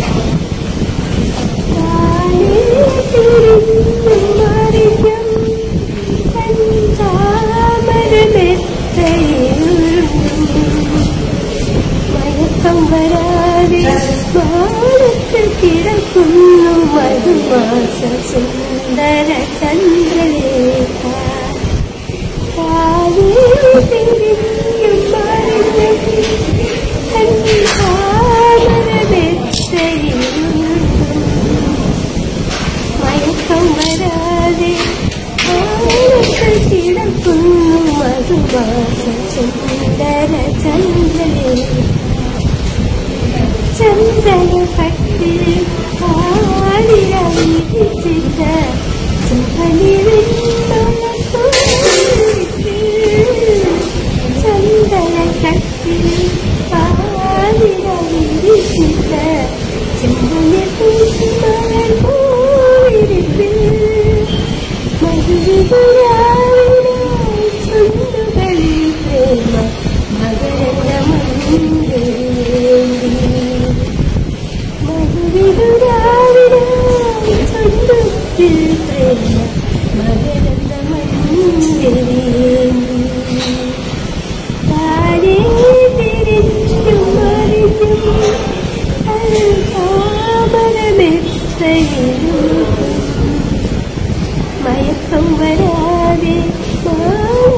കിടക്കുന്നു മധുമാസ സുന്ദര ചന്ദ്രലേഖ മയക്കം വരാതെ കിടക്കുന്നു മധുമാസ സുന്ദര ചന്ദ്രലേഖ ചന്ദ്രന പട്ടിൽ ആടിരവിച്ചിട്ട ചന്ദന കട്ടിൽ ആടിരവിച്ചിട്ട ചെമ്പൂരിപ്പിൽ മധുവിതുരാവിലെ ചുണ്ടുകളിൽ പ്രേമ മകരന്ദ മഞ്ഞേ മധുവിതുരാവിലെ ചുണ്ടുകളിൽ പ്രേമ മകരന്ദ മഞ്ഞേ താഴെ തിരിഞ്ഞു മറിഞ്ഞു താമരമെത്തയിലും മയക്കം വരാതെ